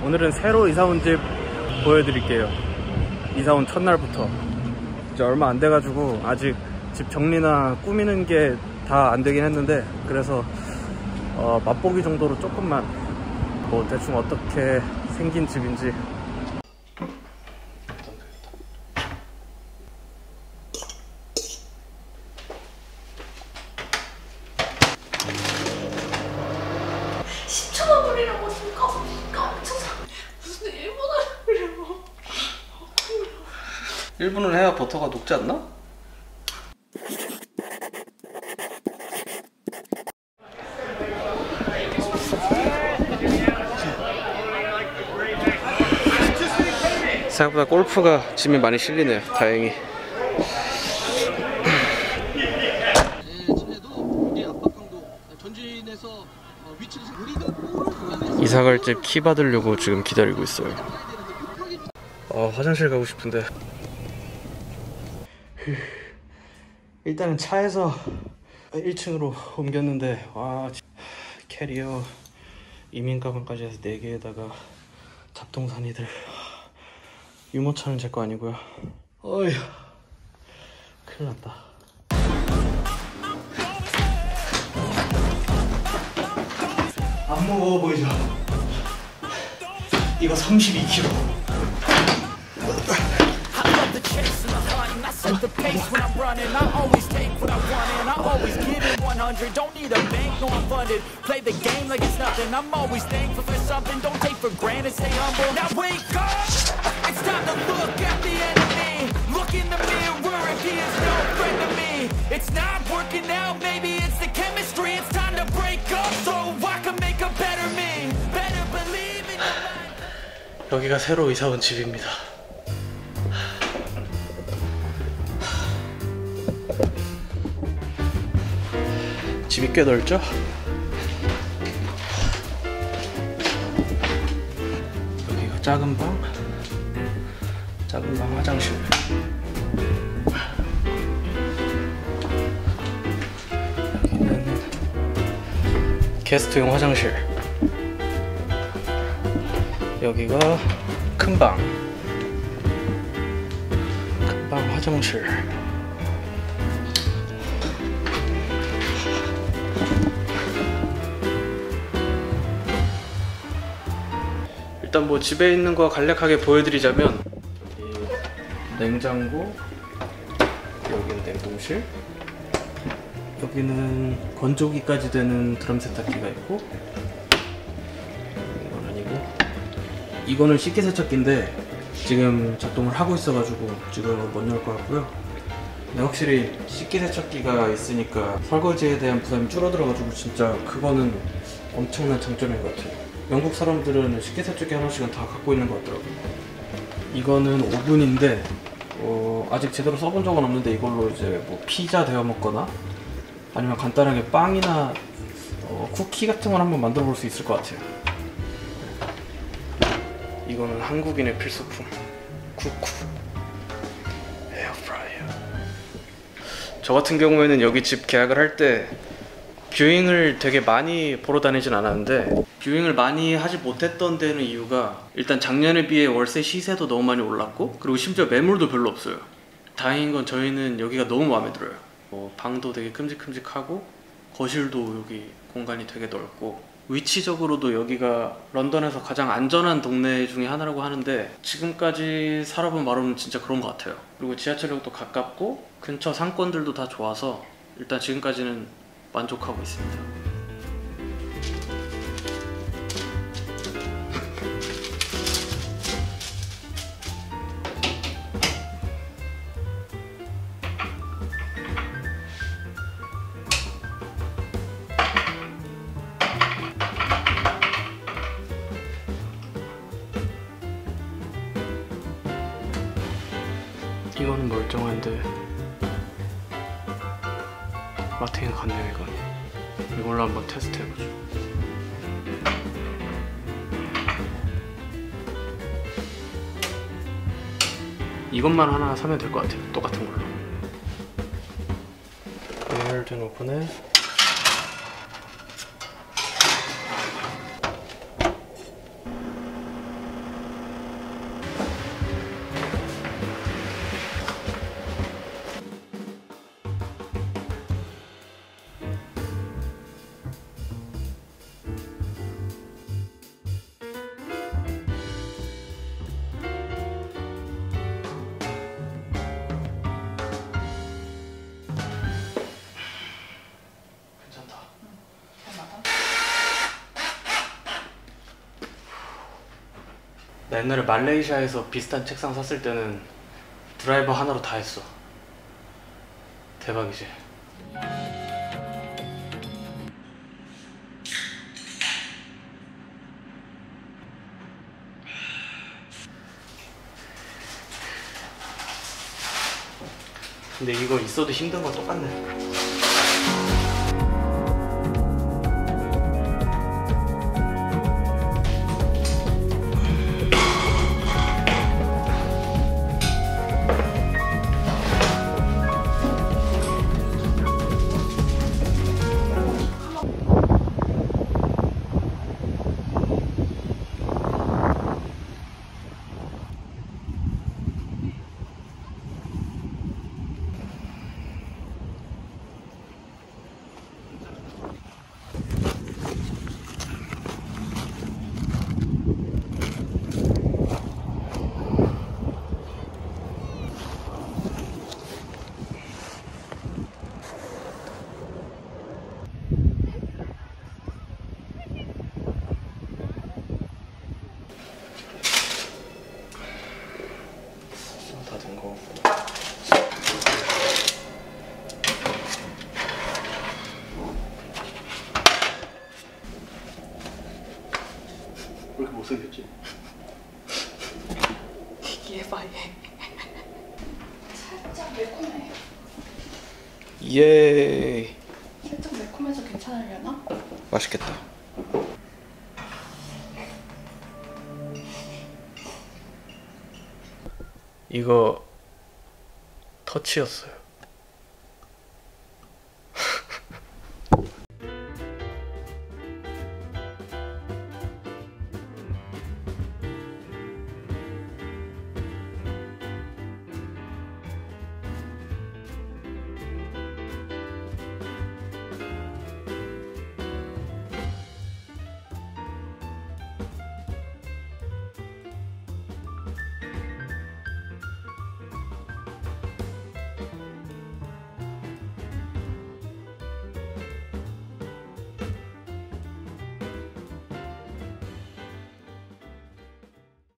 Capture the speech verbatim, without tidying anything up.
오늘은 새로 이사온 집 보여드릴게요. 이사온 첫날부터 이제 얼마 안 돼가지고 아직 집 정리나 꾸미는 게 다 안 되긴 했는데, 그래서 어, 맛보기 정도로 조금만 뭐 대충 어떻게 생긴 집인지. 십초만 버리라고 진짜 엄청 무슨 일본어를 그려. 일 분은 해야 버터가 녹지 않나? 생각보다 골프가 짐이 많이 실리네요. 다행히. 이사갈 집 키 받으려고 지금 기다리고 있어요. 어, 화장실 가고 싶은데. 일단은 차에서 일 층으로 옮겼는데, 와, 캐리어 이민 가방까지 해서 네 개에다가 잡동사니들. 유모차는 제 거 아니고요. 어휴, 큰일 났다. 안 무거워 보이죠? 이거 삼십이 킬로그램. The pace when I'm running, I always take what I want and I always give it one hundred. Don't need a bank, no I'm funded. Play the game like it's nothing. I'm always thankful for something. Don't take for granted, stay humble. Now wake up! It's time to look at the enemy. Look in the mirror if he is no friend to me. It's not working out, maybe it's the chemistry. It's time to break up so I can make a better me. Better believe in your mind. 여기가 새로 이사 온 집입니다. 집이 꽤 넓죠? 여기가 작은 방, 작은 방 화장실. 여기는 게스트용 화장실. 여기가 큰 방, 큰 방 화장실. 일단 뭐 집에 있는 거 간략하게 보여드리자면, 여기 냉장고, 여기는 냉동실, 여기는 건조기까지 되는 드럼 세탁기가 있고, 이건 아니고, 이거는 식기세척기인데 지금 작동을 하고 있어가지고 지금은 못 열 것 같고요. 근데 확실히 식기세척기가 있으니까 설거지에 대한 부담이 줄어들어가지고 진짜 그거는 엄청난 장점인 것 같아요. 영국 사람들은 식기세척기 하나씩은 다 갖고 있는 것 같더라고요. 이거는 오븐인데 어, 아직 제대로 써본 적은 없는데 이걸로 이제 뭐 피자 데워 먹거나 아니면 간단하게 빵이나 어, 쿠키 같은 걸 한번 만들어 볼 수 있을 것 같아요. 이거는 한국인의 필수품, 쿠쿠 에어프라이어. 저 같은 경우에는 여기 집 계약을 할 때 뷰잉을 되게 많이 보러 다니진 않았는데, 뷰잉을 많이 하지 못했던 데는 이유가 일단 작년에 비해 월세 시세도 너무 많이 올랐고, 그리고 심지어 매물도 별로 없어요. 다행인 건 저희는 여기가 너무 마음에 들어요. 어, 방도 되게 큼직큼직하고 거실도 여기 공간이 되게 넓고, 위치적으로도 여기가 런던에서 가장 안전한 동네 중에 하나라고 하는데 지금까지 살아본 바로는 진짜 그런 것 같아요. 그리고 지하철역도 가깝고 근처 상권들도 다 좋아서 일단 지금까지는 만족하고 있습니다. 이거는 멀쩡한데 마팅이 갔네요. 이건 이걸로 한번 테스트 해보죠. 이것만 하나 사면 될 것 같아요. 똑같은 걸로. 에어든 오픈해. 나 옛날에 말레이시아에서 비슷한 책상 샀을 때는 드라이버 하나로 다 했어. 대박이지. 근데 이거 있어도 힘든 건 똑같네. 다 된 거. 왜 이렇게 못생겼지? 얘봐 얘. 살짝 매콤해. 예. 살짝 매콤해서 괜찮으려나? 맛있겠다. 이거 터치였어요.